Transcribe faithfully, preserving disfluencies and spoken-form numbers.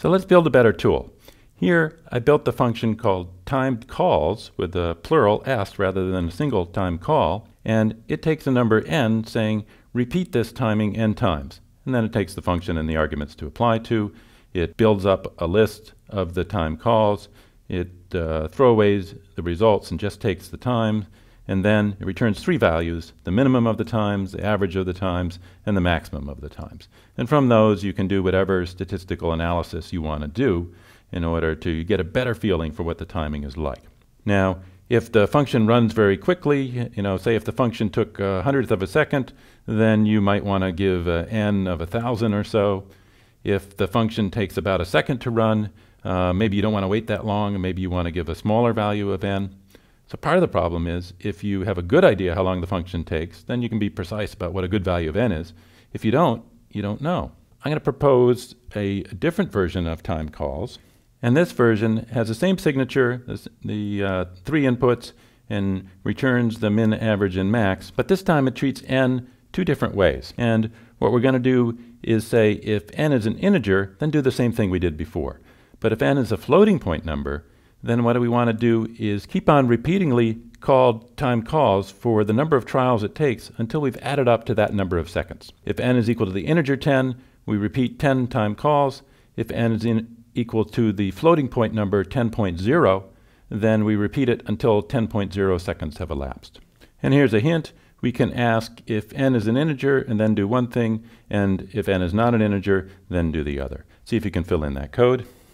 So let's build a better tool. Here I built the function called timed calls with the plural s rather than a single time call, and it takes a number n saying repeat this timing n times. And then it takes the function and the arguments to apply to. It builds up a list of the time calls. It uh, throwaways the results and just takes the time. And then it returns three values: the minimum of the times, the average of the times, and the maximum of the times. And from those you can do whatever statistical analysis you want to do in order to get a better feeling for what the timing is like. Now, if the function runs very quickly, you know, say if the function took a hundredth of a second, then you might want to give uh, n of a thousand or so. If the function takes about a second to run, uh, maybe you don't want to wait that long, and maybe you want to give a smaller value of n. So part of the problem is if you have a good idea how long the function takes, then you can be precise about what a good value of n is. If you don't, you don't know. I'm going to propose a, a different version of time calls. And this version has the same signature, this, the uh, three inputs, and returns the min, average, and max. But this time it treats n two different ways. And what we're going to do is say if n is an integer, then do the same thing we did before. But if n is a floating point number, then what we want to do is keep on repeatedly called time calls for the number of trials it takes until we've added up to that number of seconds. If n is equal to the integer ten, we repeat ten time calls. If n is in equal to the floating point number ten point zero, then we repeat it until ten point zero seconds have elapsed. And here's a hint. We can ask if n is an integer and then do one thing, and if n is not an integer, then do the other. See if you can fill in that code.